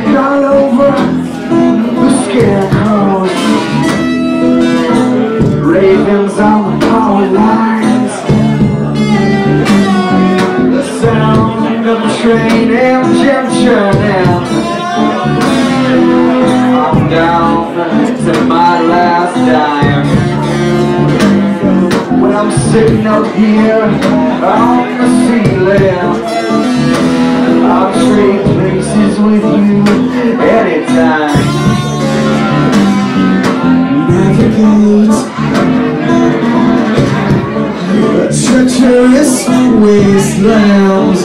all over the scarecrows, ravens on the power lines, the sound of the train engine churning. I'm down to my last dime when I'm sitting up here on the ceiling. I'll trade places with you anytime. Navigate the treacherous wastelands.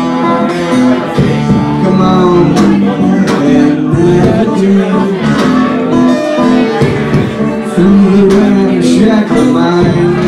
Come on and navigate through the ramshackle mines.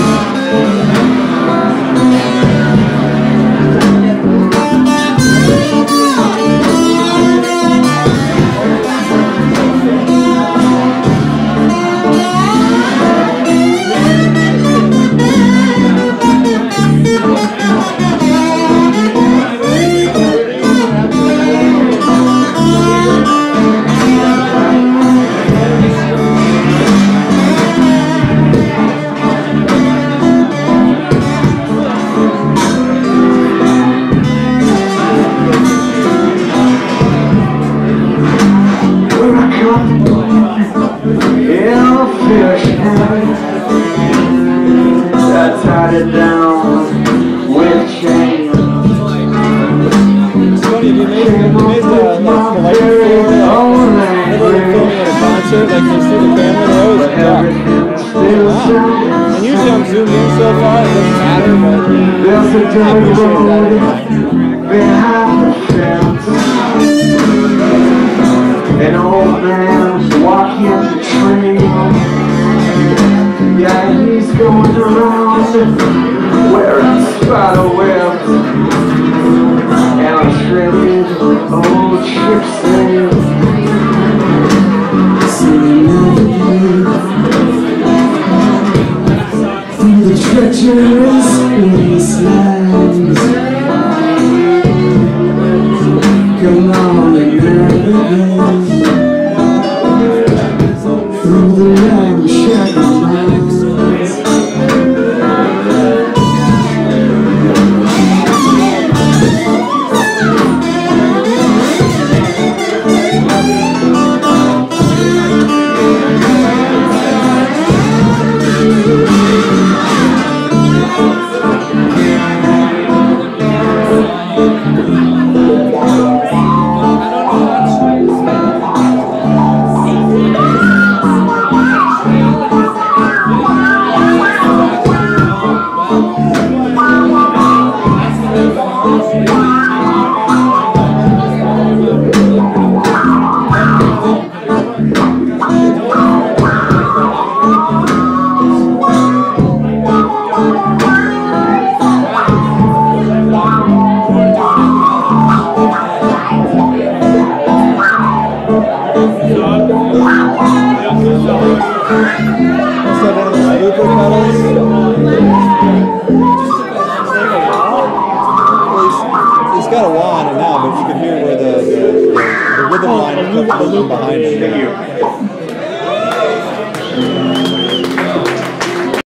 I tied it down with chains. It's funny, if you made like filming at a concert, like you see the camera, they're always dark. Wow. And usually I'm zoomed in so far, it doesn't matter, but there's a dirt road behind the fence. An old man walking the trail. Yeah, he's going around wearing spider webs and a shredded old trip sail. Through the treacherous wastelands. Come on and navigate through the ramshackle mines. He's got a wand now, but you can hear where the rhythm line comes behind him.